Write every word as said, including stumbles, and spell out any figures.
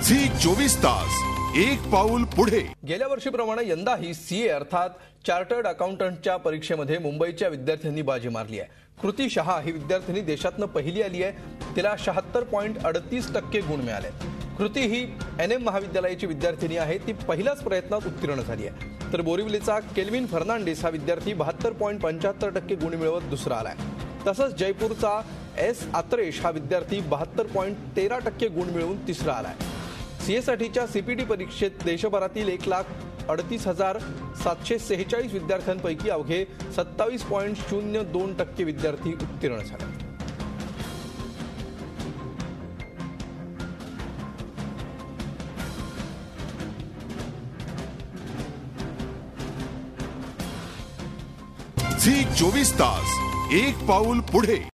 Zee चोवीस तास एक पाऊल पुढे। गेल्या वर्षीप्रमाणे यंदाही सीए अर्थात चार्टर्ड अकाउंटंटच्या परीक्षेमध्ये मुंबईच्या विद्यार्थ्यांनी बाजी मारली आहे। कृती शहा ही विद्यार्थिनी देशातनं पहिली आली आहे। तिला शहात्तर पॉइंट अडतीस टक्के गुण मिळाले। कृती ही एन एम महाविद्यालयाची विद्यार्थिनी आहे। ती पहिल्याच प्रयत्नात उत्तीर्ण झाली आहे। तर बोरिवलीचा केल्विन फर्नांडिस हा विद्यार्थी बहात्तर पॉइंट पंच्याहत्तर टक्के गुण मिळवत दुसरा आलाय। तसंच जयपूरचा एस आत्रेश हा विद्यार्थी बहात्तर पॉइंट तेरा टक्के गुण मिळवून तिसरा आलाय। सीएसाठीच्या सीपीटी परीक्षेत देशभरातील एक लाख अडतीस हजार सातशे सेहेचाळीस विद्यार्थ्यांपैकी अवघे सत्तावीस पॉइंट शून्य दोन टक्के विद्यार्थी उत्तीर्ण झाले। झी चोवीस तास एक पाऊल पुढे।